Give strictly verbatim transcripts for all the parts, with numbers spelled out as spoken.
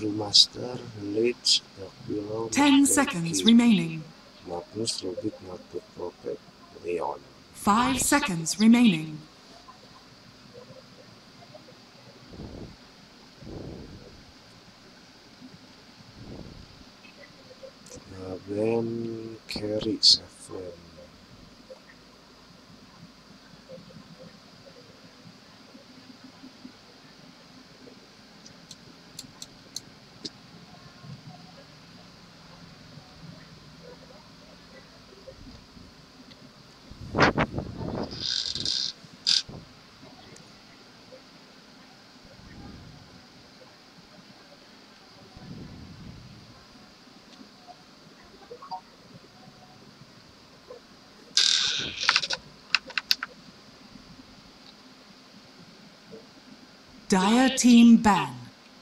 Brewmaster, Lich, Dark Willow, Ten Murder seconds King, remaining. Magnus, Rubik, Natur Prophet, Leon. Five seconds remaining. Uh, then carry seven. Dire team ban.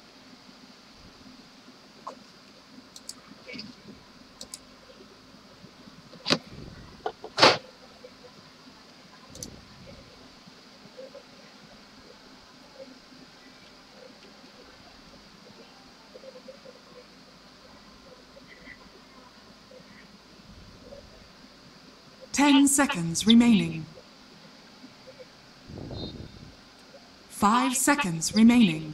Ten seconds remaining. Five seconds remaining.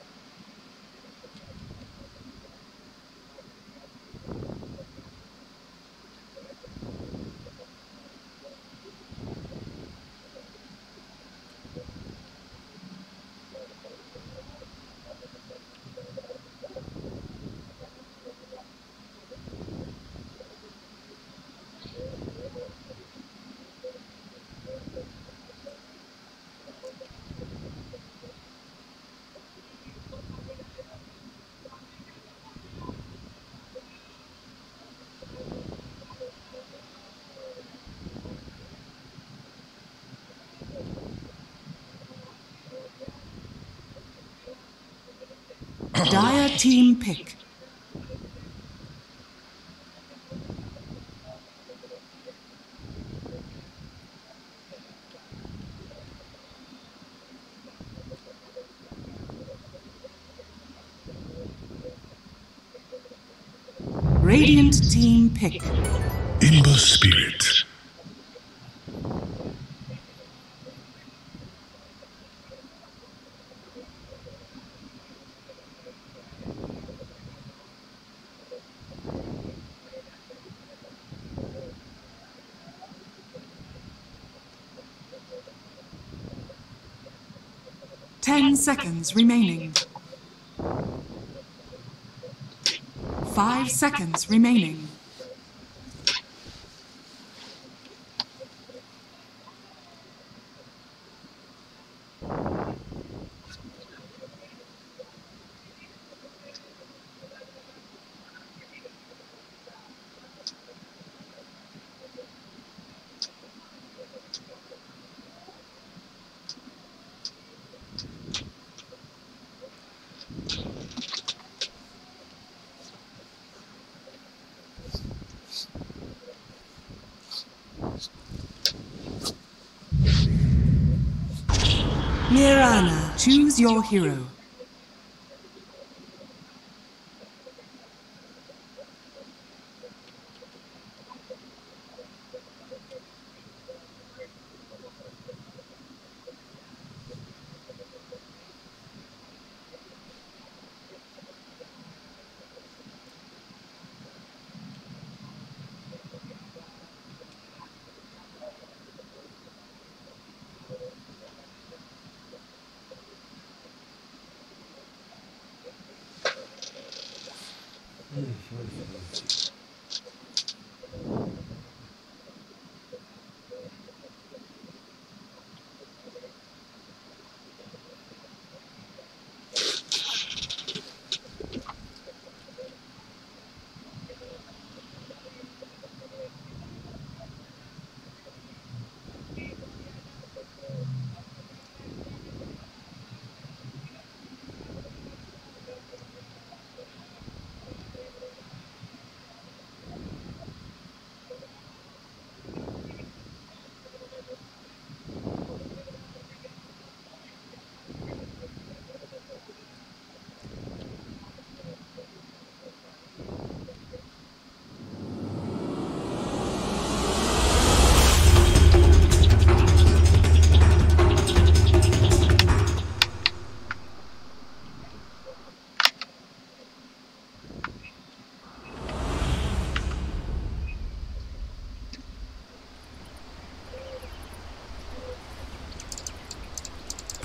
Dire team pick. Radiant team pick. Ember Spirit. Ten seconds remaining. Five seconds remaining. Mirana, choose your hero.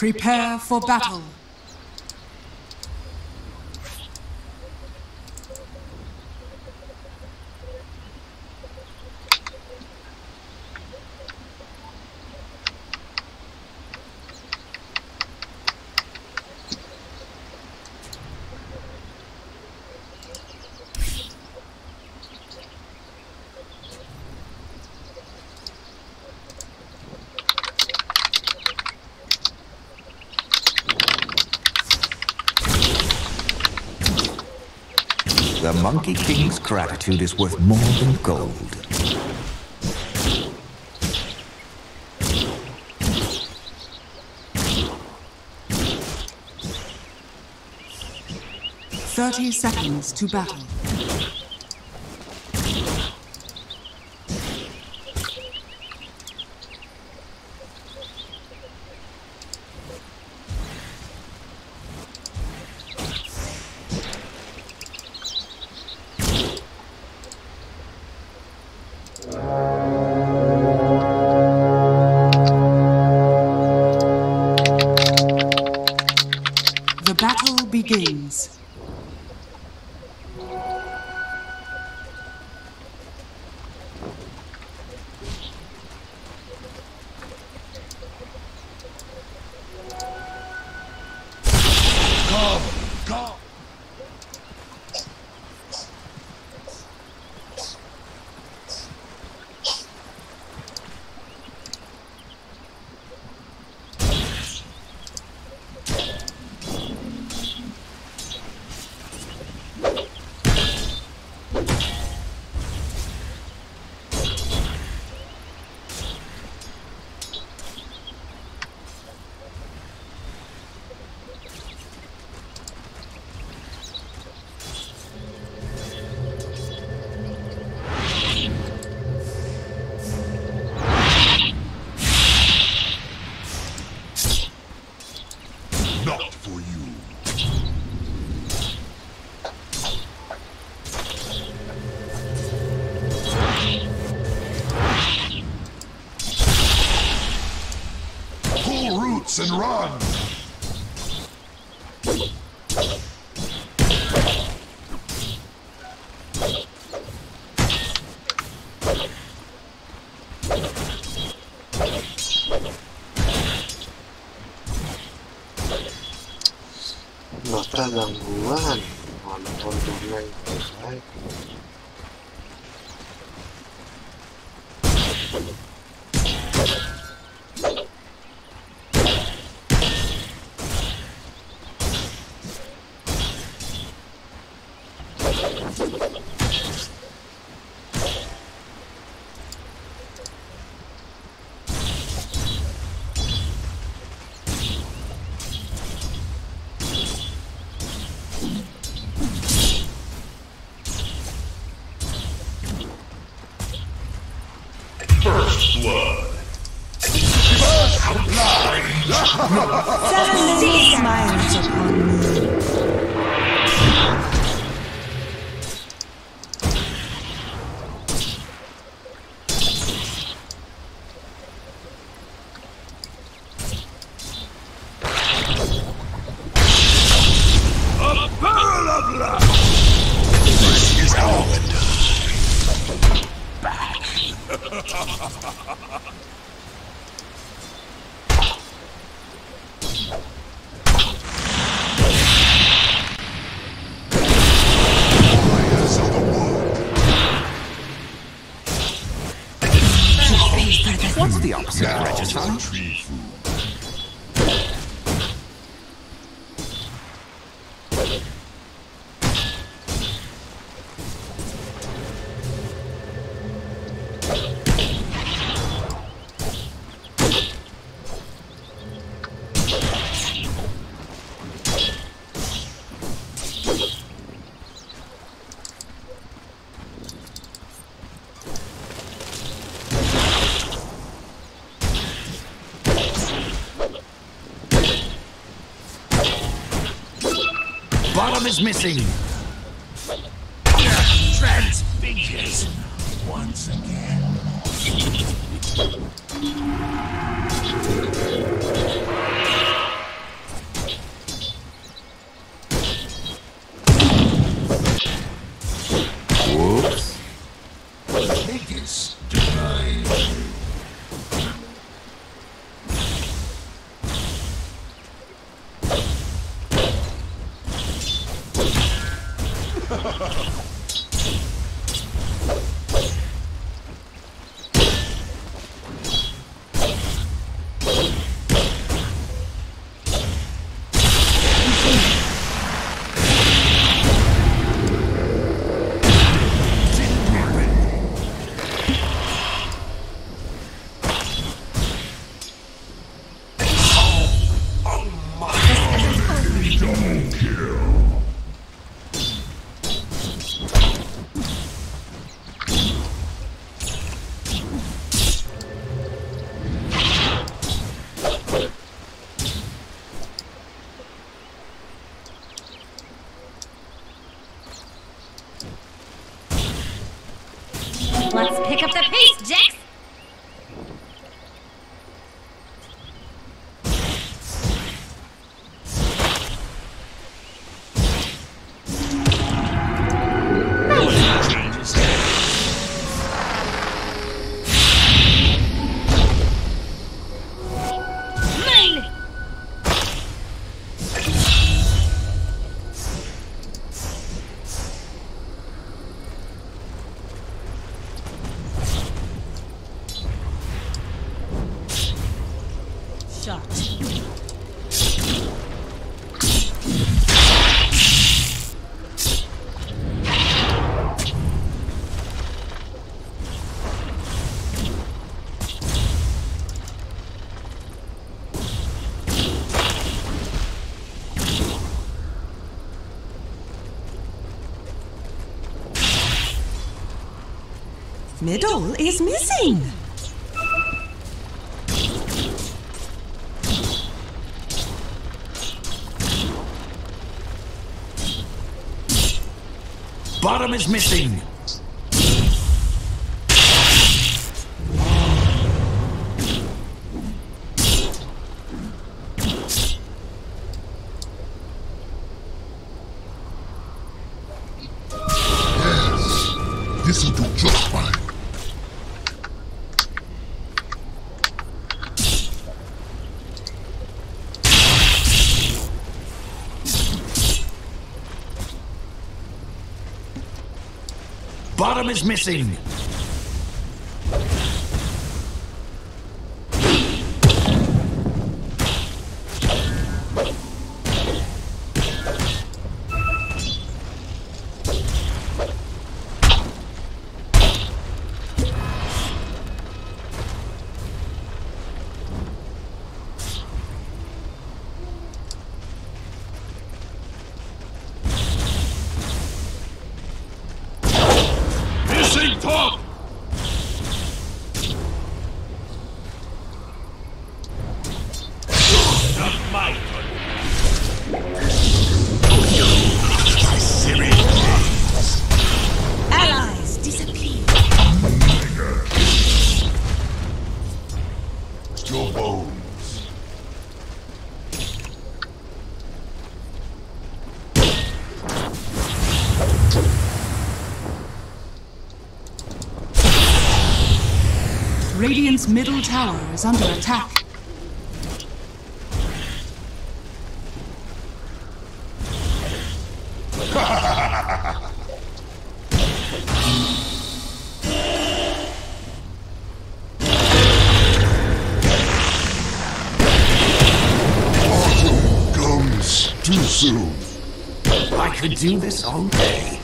Prepare for battle. The Monkey King's gratitude is worth more than gold. Thirty seconds to battle. The battle begins. Come, come. Not for you. Pull roots and run. Mata gangguan. Mana kontrolnya yang baik. First blood. First blood. Seven smiles upon me. A barrel of love. This is how it does. Back. Warriors of the wood. What's the opposite Now of regicide? tree food. Bottom is missing. Transfigures once again. Whoops. Vegas denied. Let's pick up the pace, Jax! Middle is missing. Bottom is missing. This'll do just fine. Bottom is missing. Top! Not my turn. Allies disappear. Still bones. Radiant's middle tower is under attack. Autumn comes too soon. I could do this all day.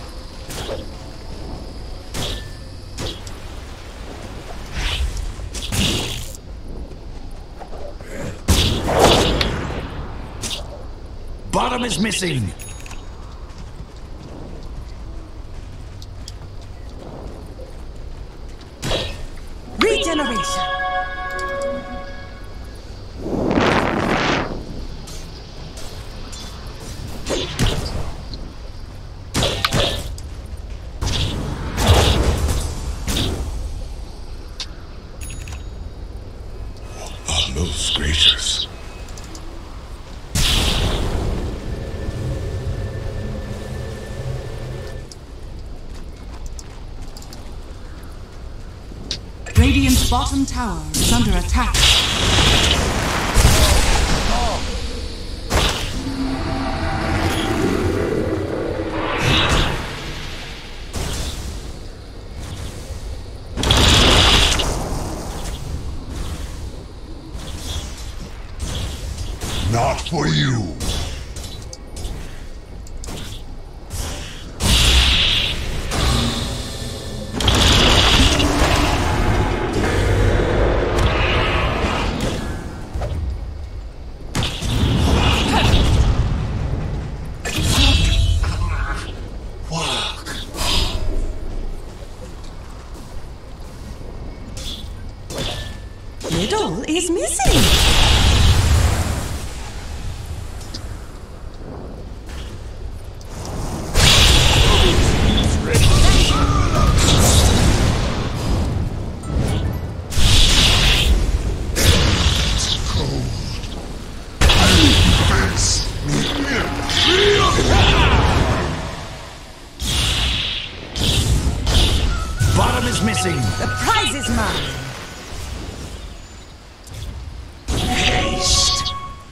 Bottom is missing. Regeneration. Oh, most gracious. Radiant's bottom tower is under attack. Not for you. Middle is missing. Bottom is missing. The prize is mine. Haste.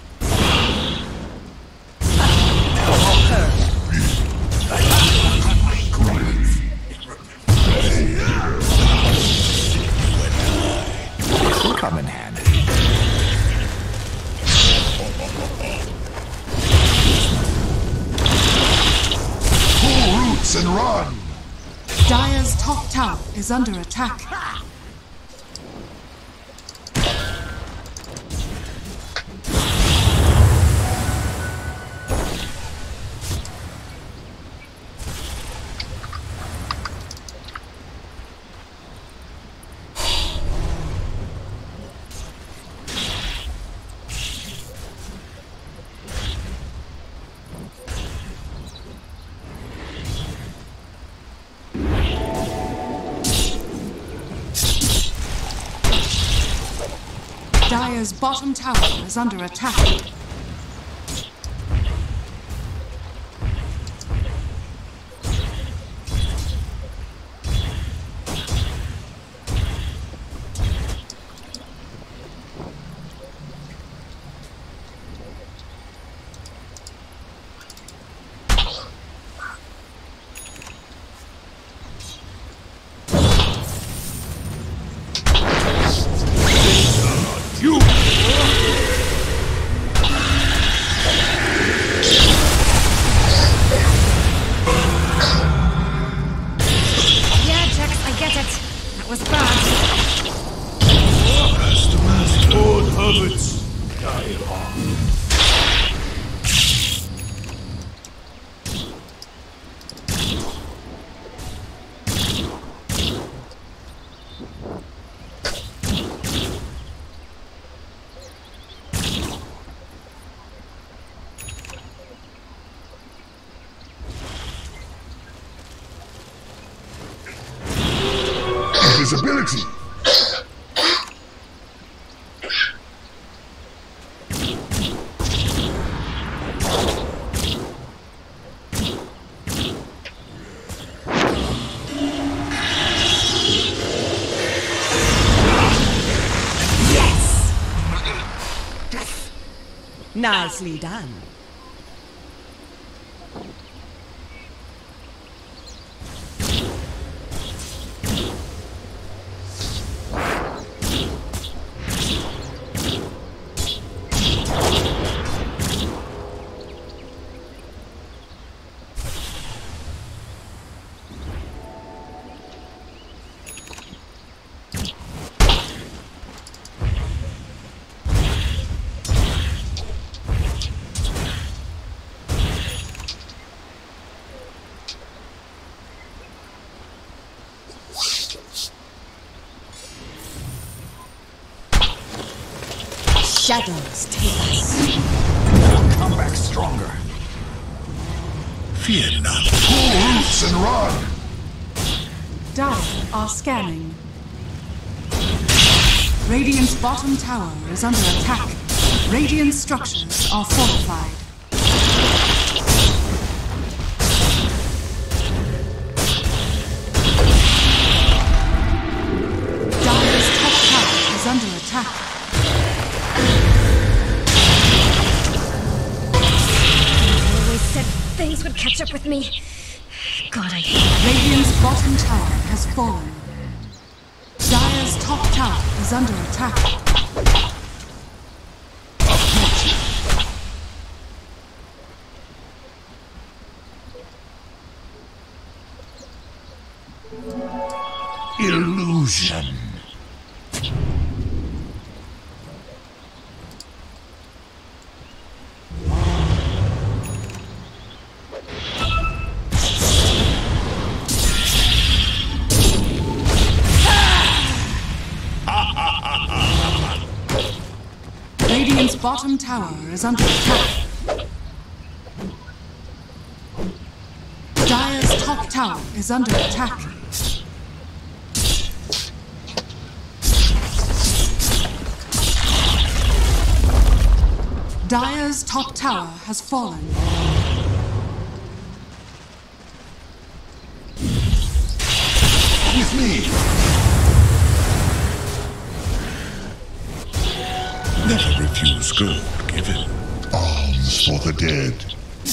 Come in handy. Pull roots and run. Dire's top tower is under attack. Dire's bottom tower is under attack. Yeah, Jax, I get it. That was bad. Old habits die hard. Invisibility. Nicely done. Shadows take us. Come back stronger. Fear not. Pull roots and run. Dire are scanning. Radiant's bottom tower is under attack. Radiant structures are fortified. Dire's top catch up with me. God, I hate Radiant's bottom tower has fallen. Dire's top tower is under attack. Illusion. Radiant's bottom tower is under attack. Dire's top tower is under attack. Dire's top tower has fallen. With me. Never refuse good given. Alms for the dead.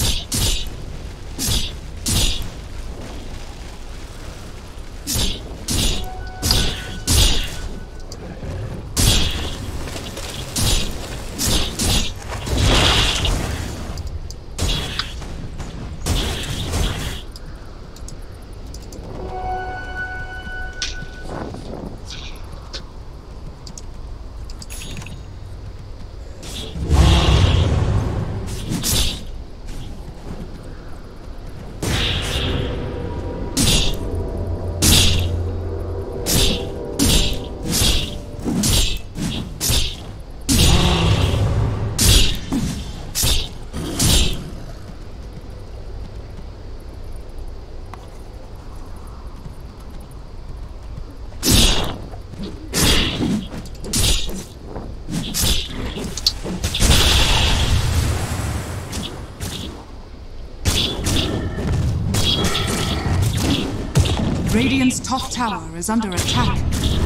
Radiant's top tower is under attack.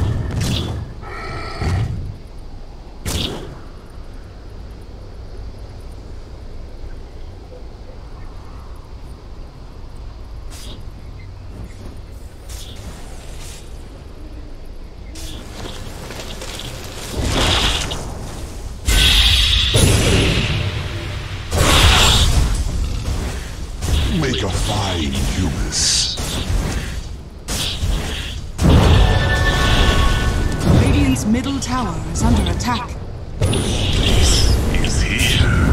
Make a fine humus. Radiant's middle tower is under attack. Is here.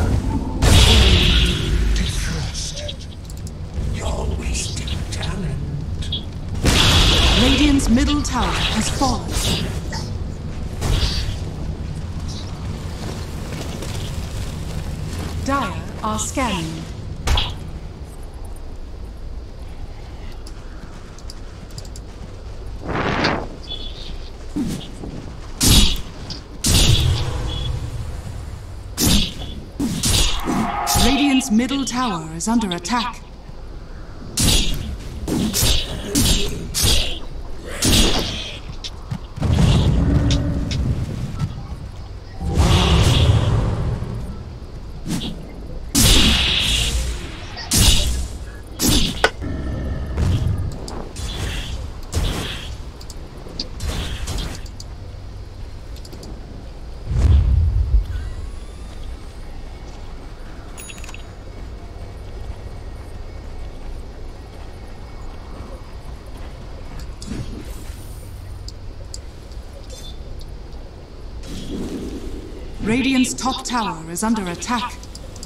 Defrosted. You're wasting talent. Radiant's middle tower has fallen. Dire are scanning. Radiant's middle tower is under attack. Radiant's top tower is under attack.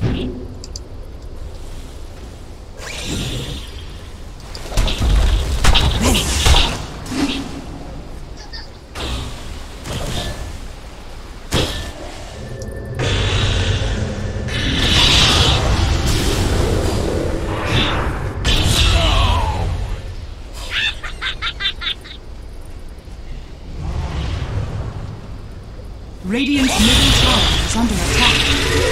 Radiant's middle tower is under attack.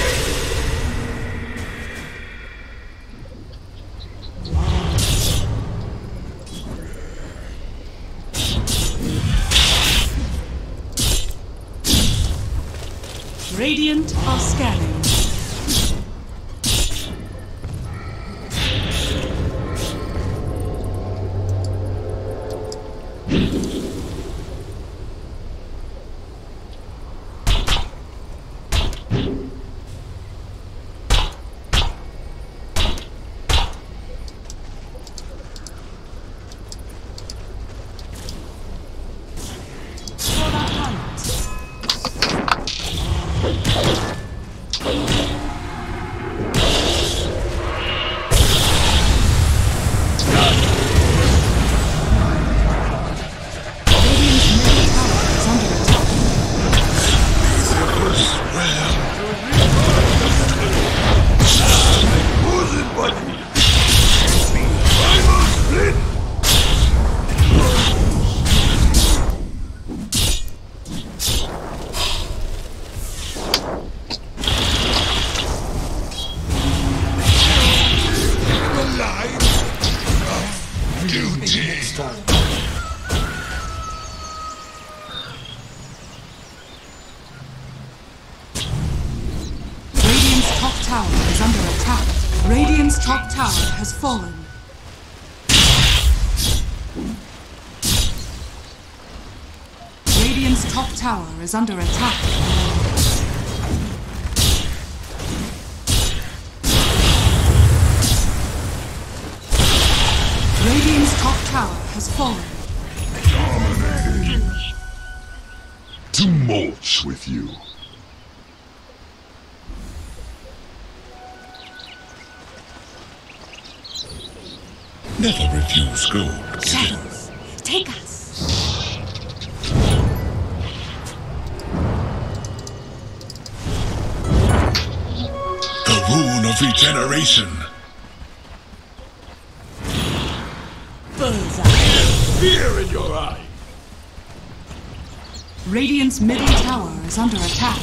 Radiant are scanning. Radiant's top tower is under attack. Radiant's top tower has fallen. Radiant's top tower is under attack. Radiant's top tower has fallen. Dominating. To mulch with you. Never refuse gold. Shadows, take us. The rune of regeneration. Bullseye. Fear in your eye. Radiant's middle tower is under attack.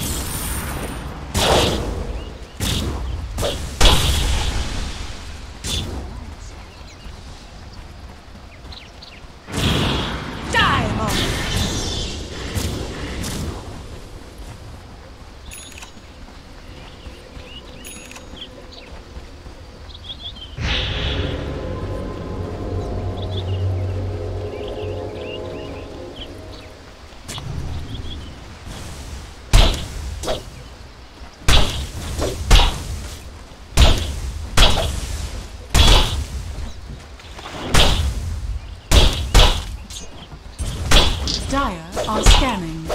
Dire are scanning.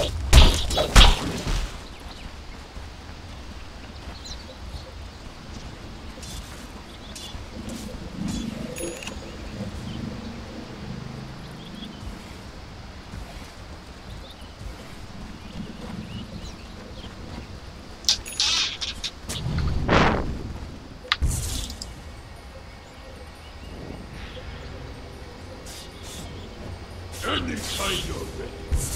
Anytime you're ready.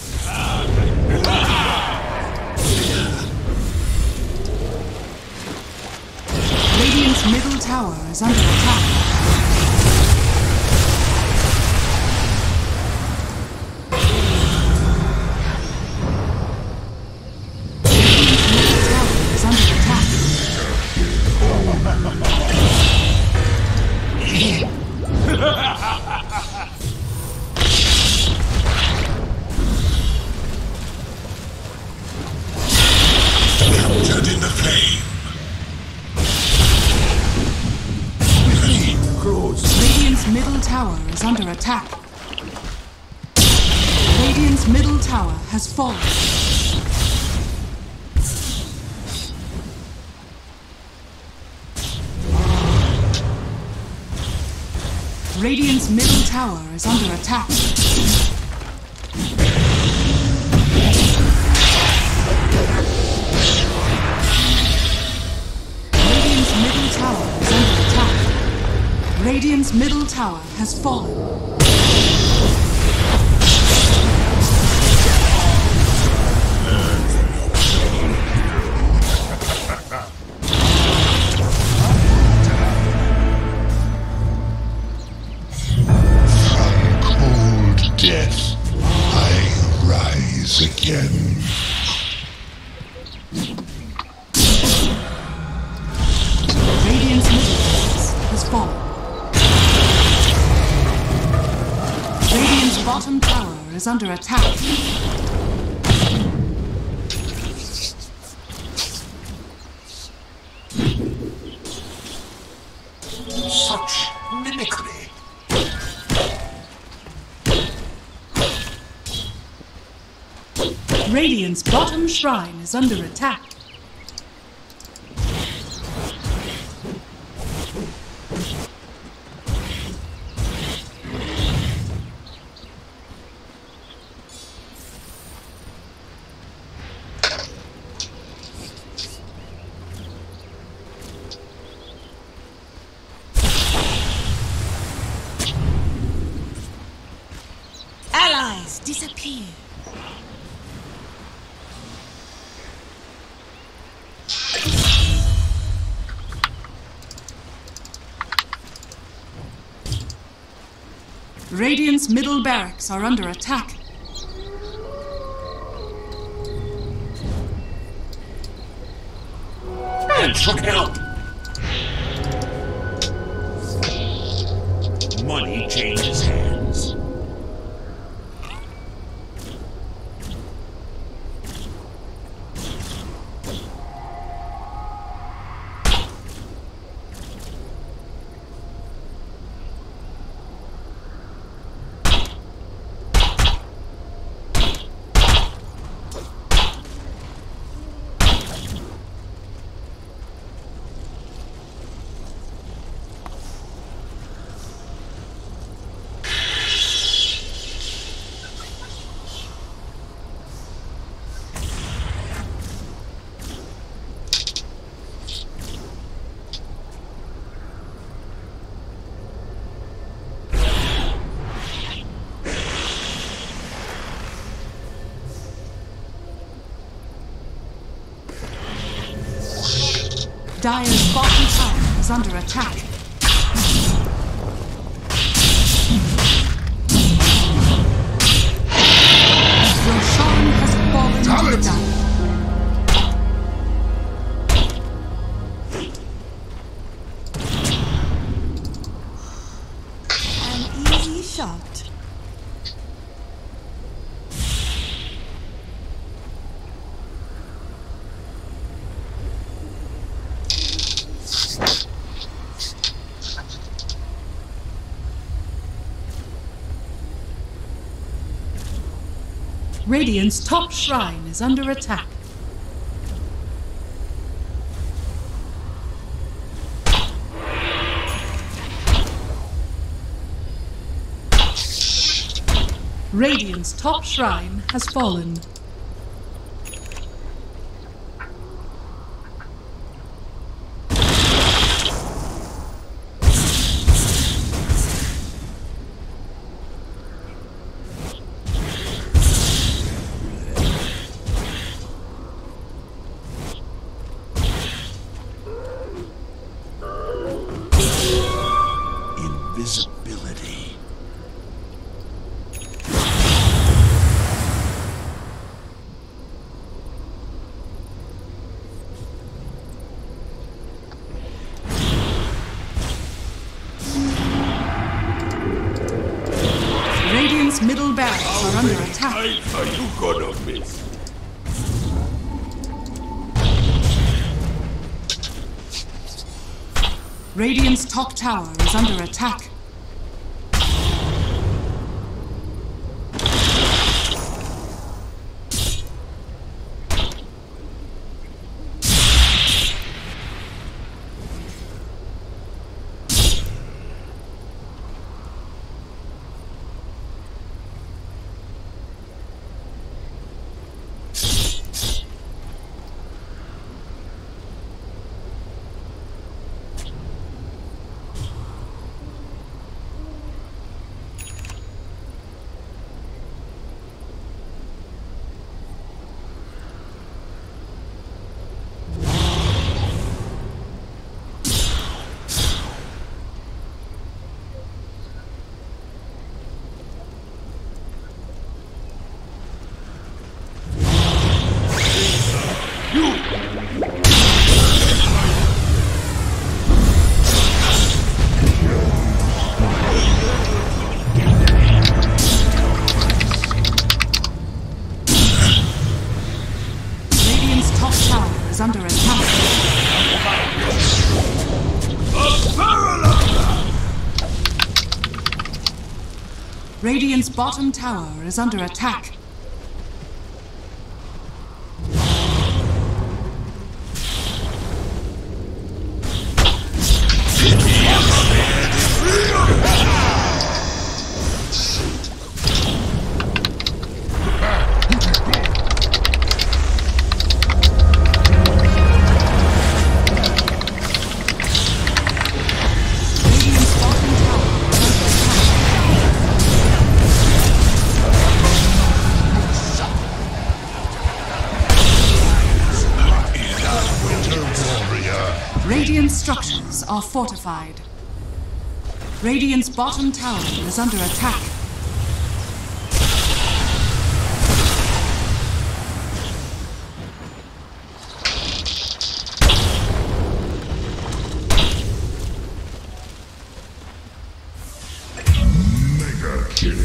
Radiant's middle tower is under attack. Middle tower is under attack. Radiant's middle tower has fallen. Radiant's middle tower is under attack. Radiant's middle tower is under attack. Radiant's middle tower has fallen. Death, I rise again. Radiant's middle base has fallen. Radiant's bottom tower is under attack. Such mimicry. Radiant's bottom shrine is under attack. Allies disappear. Radiant's middle barracks are under attack. Thanks for help. Money changes hands. Dire's bottom tower is under attack. Roshan has fallen to die. An easy shot. Radiant's top shrine is under attack. Radiant's top shrine has fallen. Invisibility. Radiant's middle barracks are under attack. Are you gonna miss? Radiant's top tower is under attack. Is under attack. Radiant's bottom tower is under attack. Radiant structures are fortified. Radiant's bottom tower is under attack. Mega kill.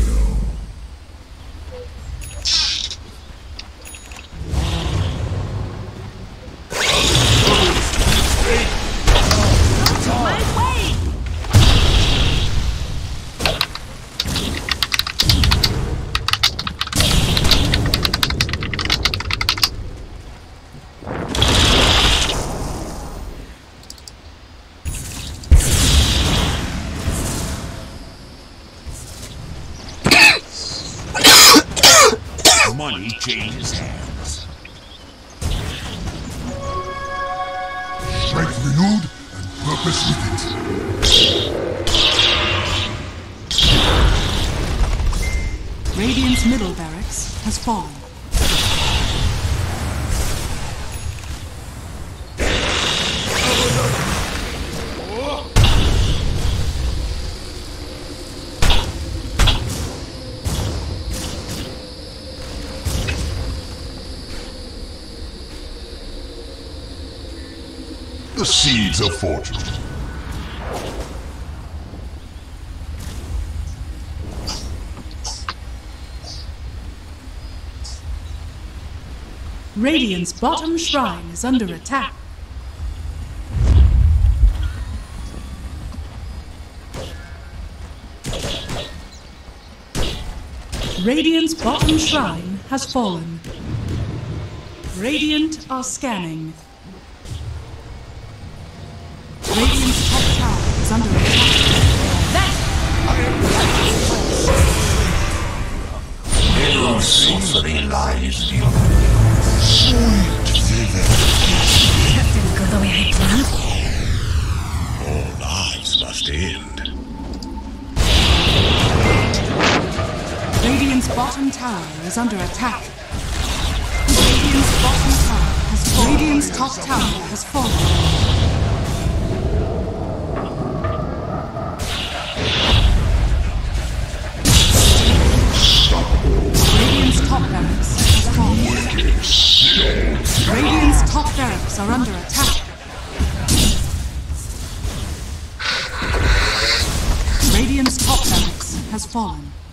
Money changes hands. Strength renewed and purpose with it. Radiant's middle barracks has fallen. The seeds of fortune. Radiant's bottom shrine is under attack. Radiant's bottom shrine has fallen. Radiant are scanning. Radiant's top tower is under attack. Your suffering lies beyond. Sweet villain. That didn't go the way I planned. All lives must end. Radiant's bottom tower is under attack. Radiant's bottom tower has fallen. Radiant's top tower has fallen. Radiant's top barracks has fallen. Radiant's top barracks are under attack. Radiant's top barracks has fallen.